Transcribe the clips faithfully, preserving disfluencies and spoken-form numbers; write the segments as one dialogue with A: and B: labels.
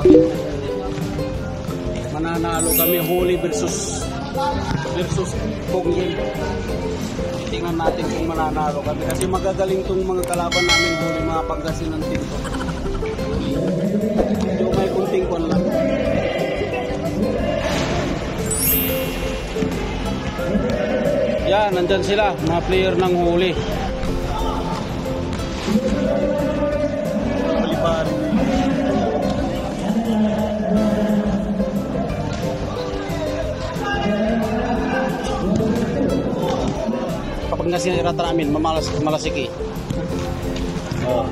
A: Mananalo kami huli versus versus Ponggil. Tingnan natin kung mananalo kami kasi magagaling tong mga kalaban namin huli, mga Pangasinan team to. Yung may kunting kon lang. Yan, nandyan sila, mga player ng huli. Palipan. Kapag nga sinirata namin, mamalas, malasiki. Oh.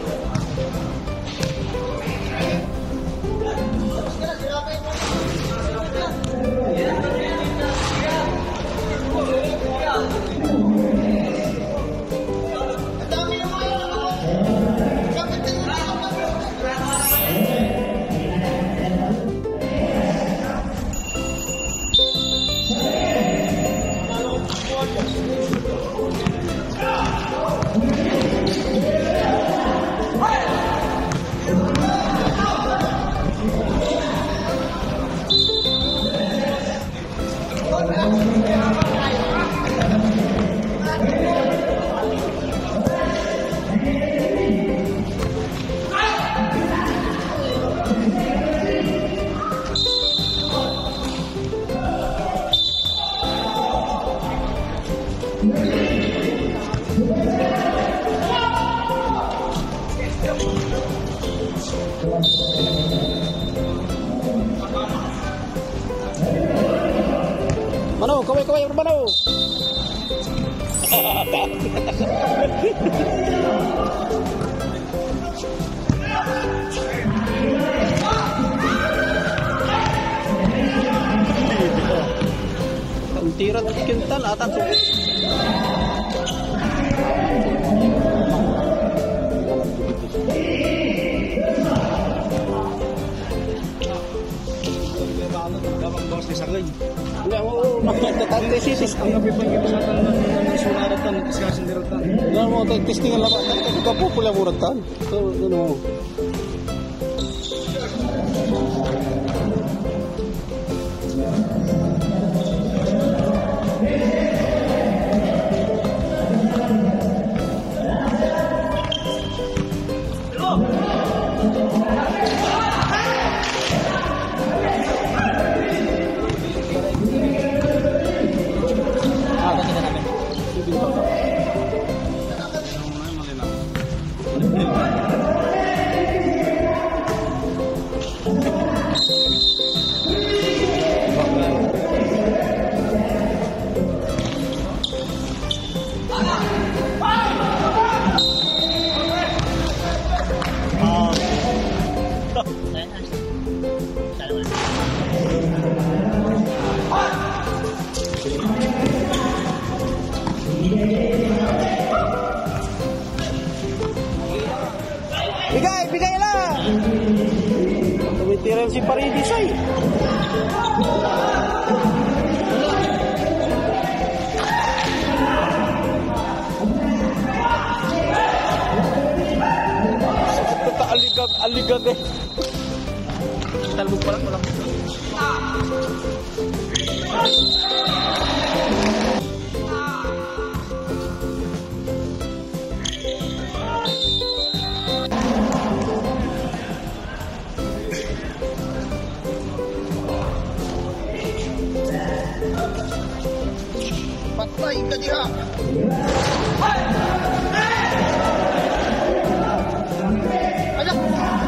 A: Mano, kaway-kaway Mano. Ang tira ng kintal ata to. Enggak mau tatante sih ang nabibang ibasatan ng sunaratan discussion diratan. Enggak mau testingan lang kan ka popular muratan. So ano. Bigay, bigay lah. Tumitiran si Paridis ay. Sakit aligag, aligag eh. Talbog pa lang, walang. Patay ka diha. Anak.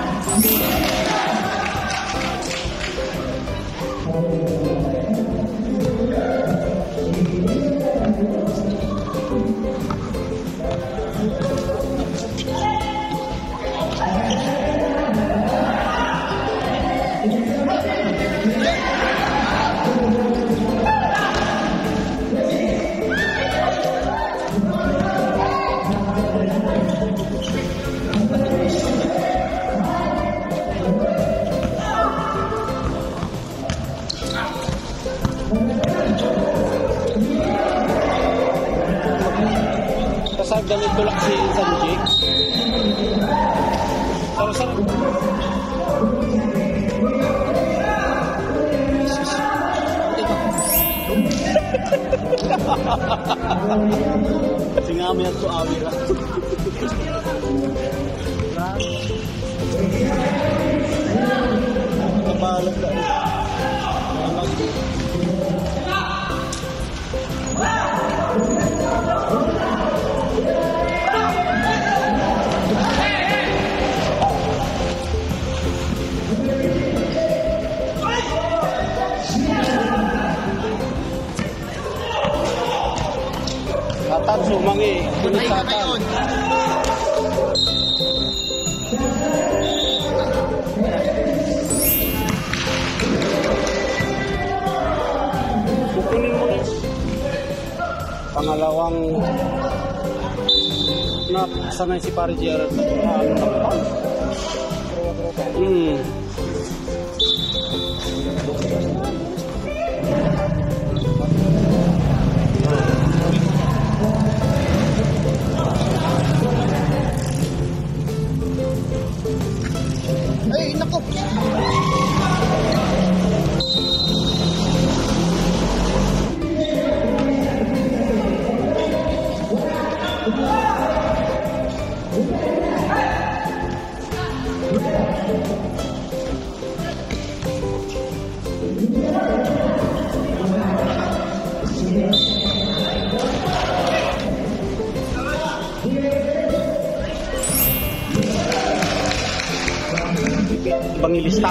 A: Kasag damit tulak si Sanjik. Pero saan? Singami at suawi ra. Kabalag ka. Satan, sumangi. Kulit satan. Kukunin mo na. Pangalawang na sanay si Pare Gerard sa ano na pa. Hmm.
B: Ay, naku!
A: Bangilista.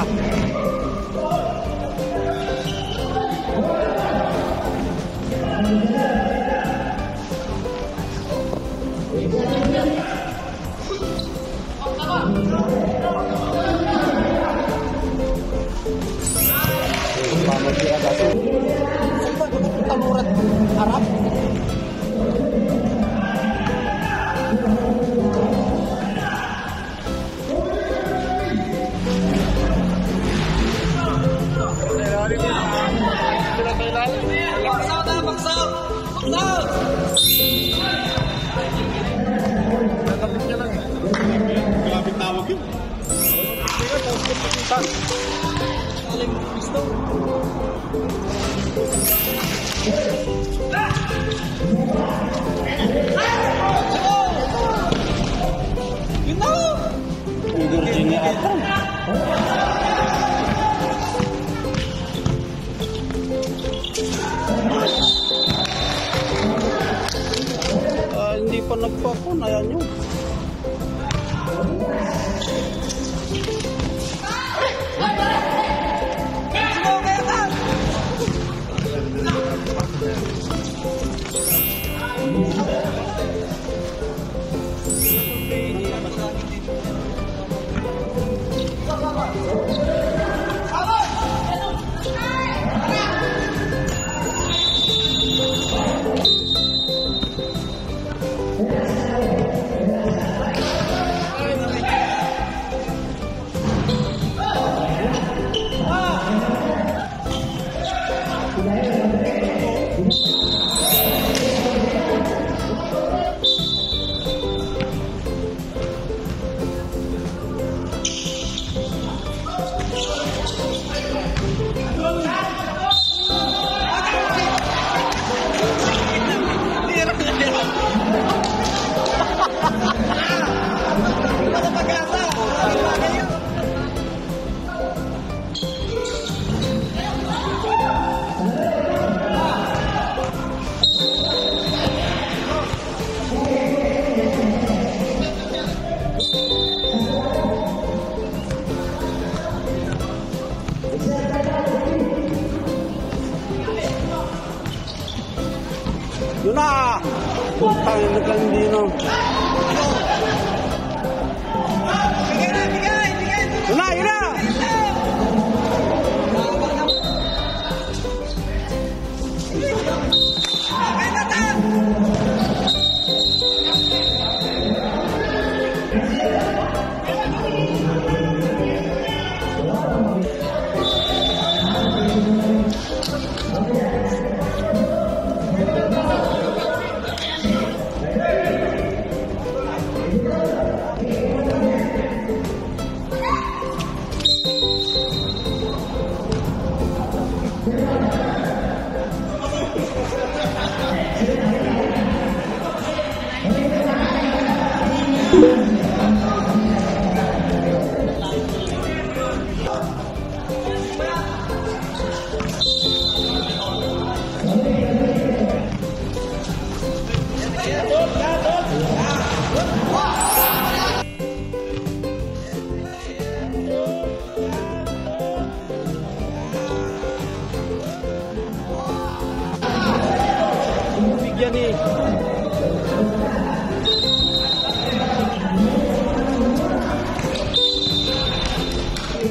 B: Tamurat Arab.
A: Malapit tawag yun. Saan?
B: Aling gusto. Yun na!
A: Virginia ata. Ah, hindi pa nagpapon. Ayan nyo. Yun na! Putang ina ka hindi no.
B: Bigay na, bigay! Bigay!
A: Yun na! Yun na!
B: Bigay na ta!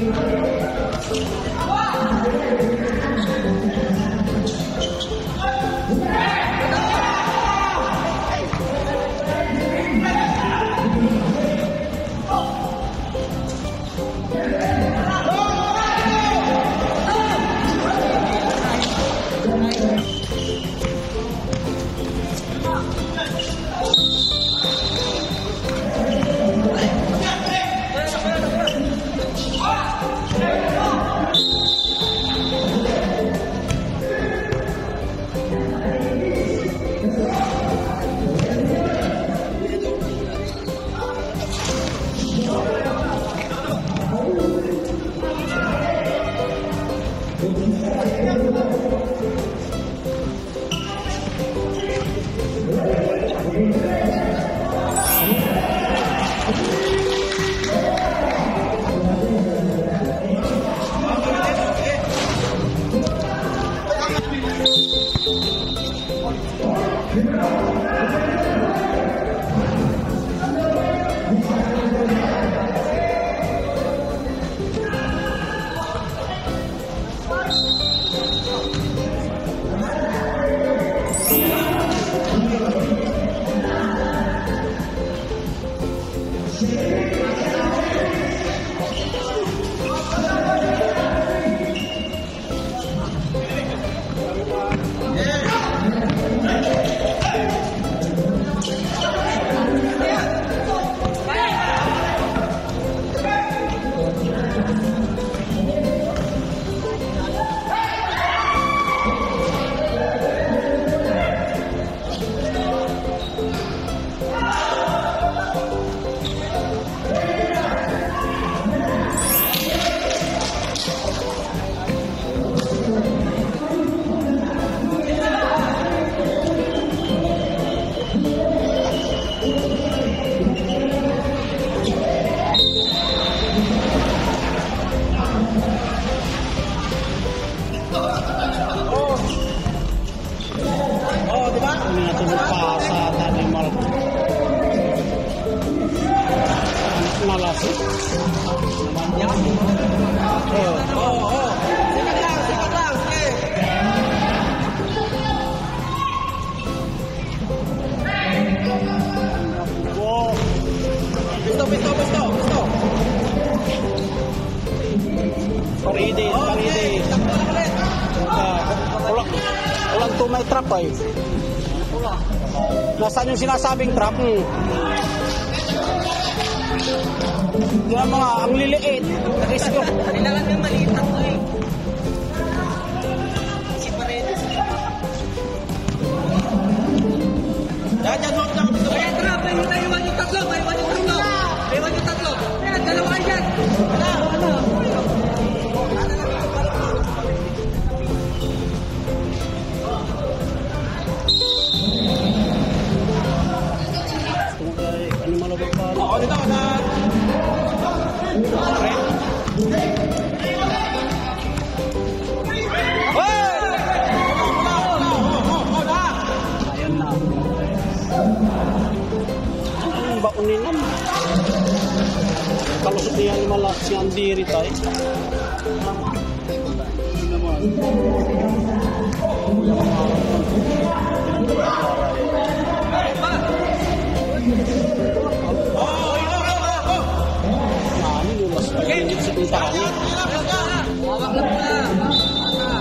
A: Paridis, paridis. Ulang, ulang to may trap ay. Nasaan yung sinasabing trap? Hmm. Yung mga, ang liliit. Risko.
B: Kailangan nga maliit ako eh. Si Paredes. Yan, yan, huwag lang. Ayan, tara, may iwan yung tatlo, may iwan yung tatlo. May iwan yung tatlo. Ayan, dalawa yan. Wala, wala.
A: Ano malabot pa?
B: Oo, dito, na.
A: Ayan na. Ang baunin naman. Kalusot niya yung malak si Andiri tayo. Hindi naman. Nani lulas pa yung sa pintahan.
B: Hawak lang pala.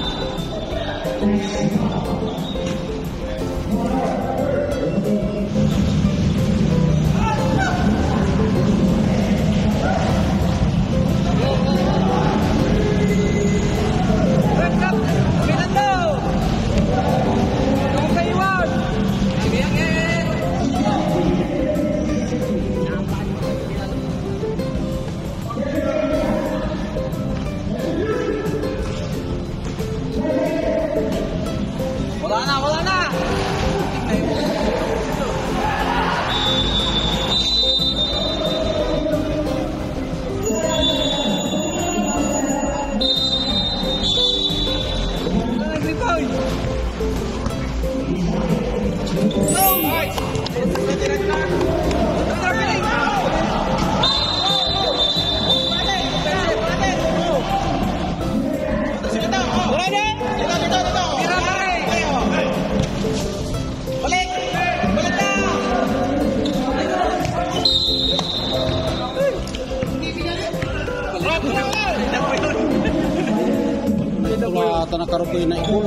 A: ata nakarutoy na ipon.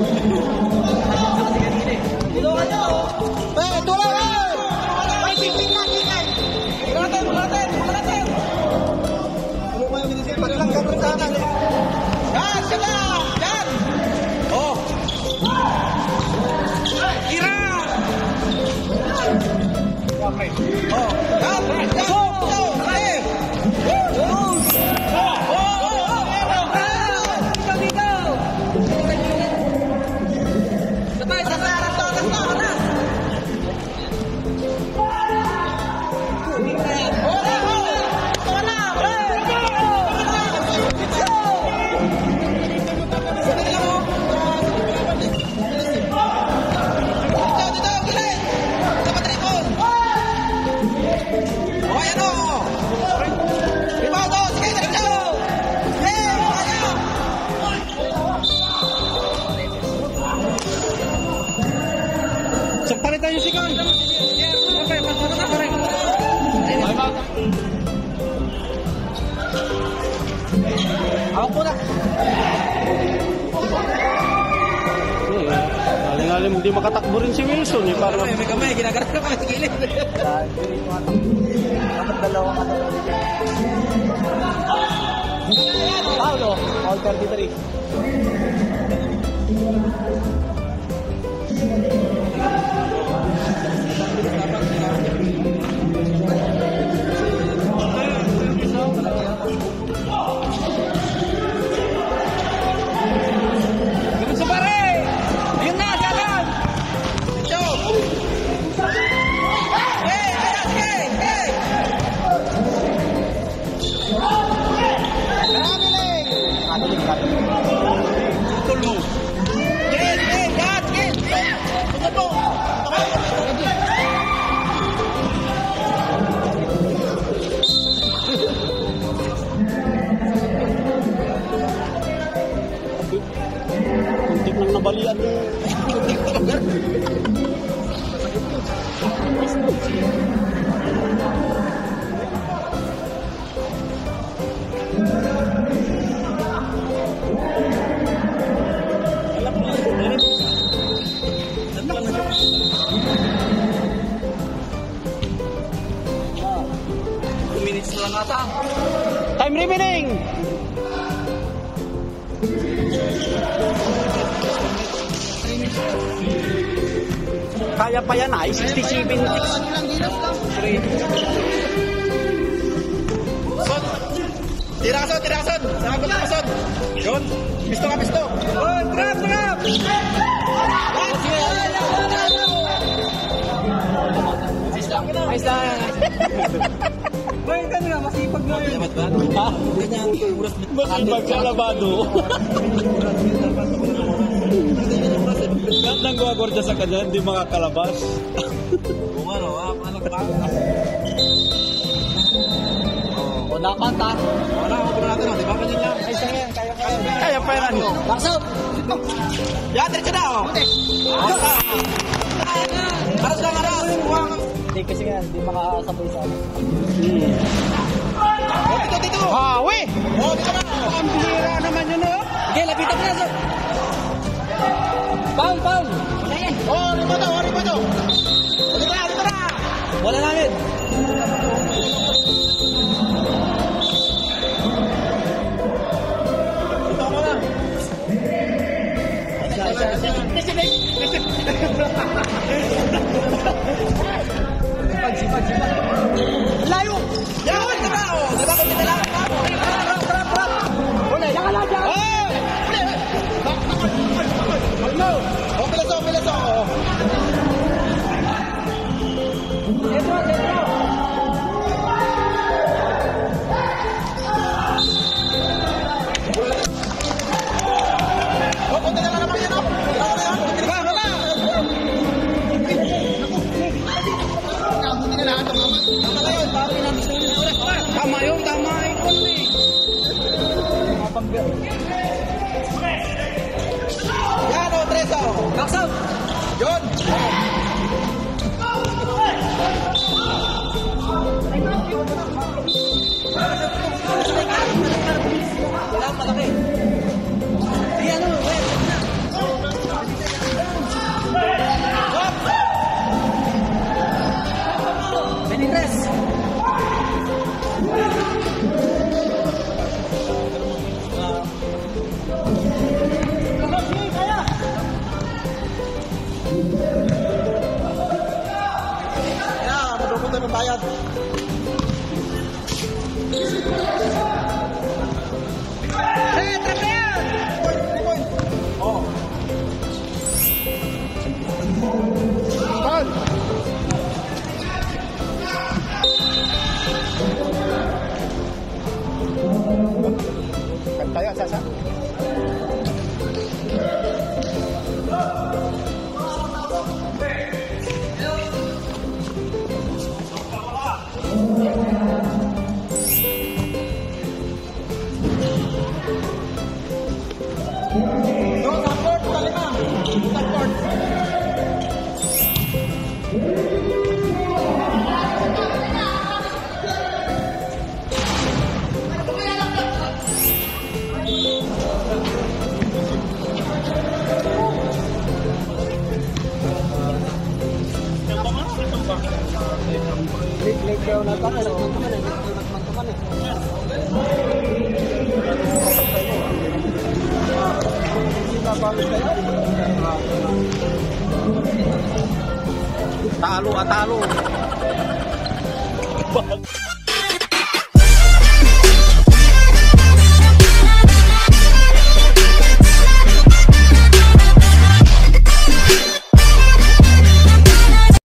B: Tulungan nyo! Eh, tulungan! Ay, tingin na, tingin! Mulatin, mulatin, mulatin! Tulungan yung minisip, paglang kabrutanan. Yan, sila! Yan! Oh! Kira! Okay. Oh! Yan! Yan! Go! Go! Ay! Woo! Oh! Oh! Dito, dito! Sabay, sabay! Rasto, rasto! Rasto! Palitan yung sikon. Okay, pasok na pare. Awak po na.
A: Aling-aling hindi makatakbo rin si Wilson eh. Para
B: May kamay, ginagarap na pala sa gilid. Dapat dalawa ka na. Paulo, Paul thirty-three.
A: kuntik nang nabalian yung
B: two minutes na lang ata.
A: time remaining. Kaya pa yan ay sixty-seven six.
B: Son! Tira ka son, tira ka son! Sakagot ka son! Yun! Pisto ka, pisto! Oh, trap, trap! Ayos lang! Boy, ito nga, masipag mo yun.
A: Ha? Masipag ka labado. Lahat ng gumagwardya sa kanya, hindi makakalabas.
B: Kung ano, ano ba?
A: O nakanta.
B: Wala, ako natin, di ba? Ganyan lang. Ayos lang yan, kaya kaya.
A: Kaya pa yan.
B: Bakso! Yan, diretso na, oh! Aras lang, aras!
C: Hindi kasi nga, hindi makakasabay sa akin.
A: Hmm.
B: Oh, dito, dito!
A: Hawi!
B: Oh, dito na!
A: Ang bihira naman yun, oh.
B: Okay, lapitan mo na, sir!
C: Paul, Paul!
B: Oh, ano ba to? Ano ba to? Dito na, dito na!
C: Wala namin!
B: Dito ako na!
C: Sipag, sipag, sipag!
B: Layo! Yan! Dito na! Oh, dito ako, dito lang!
C: Trap, trap, trap! Wala, yan ka lang dyan!
B: Oh! Ano? Oh, pilaso, pilaso! Oh!
C: Dentro, dentro!
B: Oh, kunti na lang naman yan, oh! Dito na yan! Diba, wala! Tama na yun, parang inabis na yun. Tama yun, tama yun, eh! Yan, oh, tres, oh!
C: Bakso!
B: Yun!
C: Wala, malaki!
B: Di ano, wait! Sasa. No, support, talima. Support.
C: Leg daw na pa, nagmantuman eh. Nagmantuman eh.
A: Talo at talo.